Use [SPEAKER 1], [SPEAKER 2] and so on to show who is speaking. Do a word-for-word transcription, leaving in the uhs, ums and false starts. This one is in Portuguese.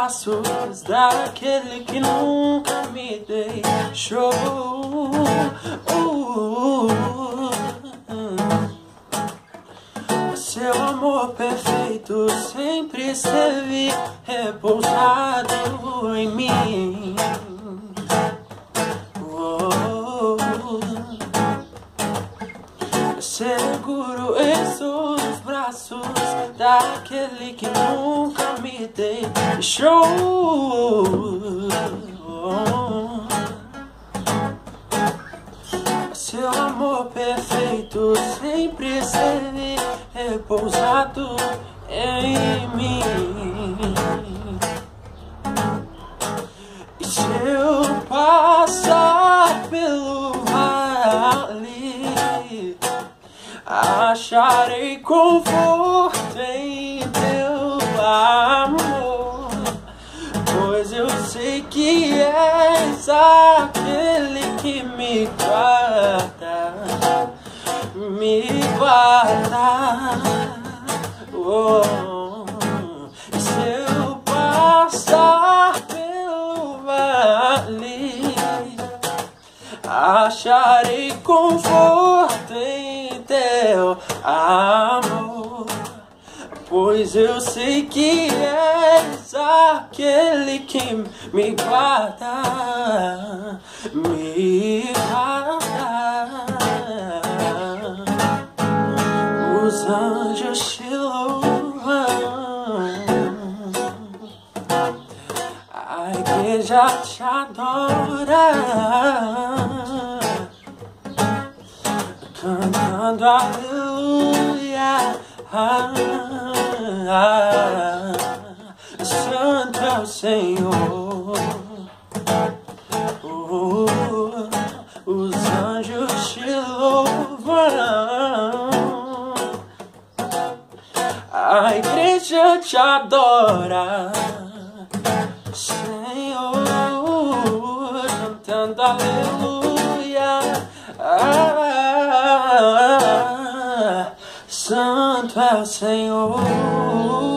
[SPEAKER 1] braços daquele que nunca me deixou. Seu amor perfeito sempre esteve repousado em mim. Oh, seguro em seus braços daquele que nunca me deixou. Oh, seu amor perfeito sempre esteve repousado em mim. E se eu passar pelo vale, acharei conforto em teu amor, pois eu sei que és aquele que me guarda, me guarda. Oh, e se eu passar pelo vale, acharei conforto em teu amor, pois eu sei que és aquele que me guarda, me guarda. Os anjos te louvam, a igreja te adora, cantando aleluia. Ah, ah, Santo é o Senhor. Oh, os anjos te louvam, a igreja te adora, Senhor, cantando aleluia. Ah, Santo é o Senhor.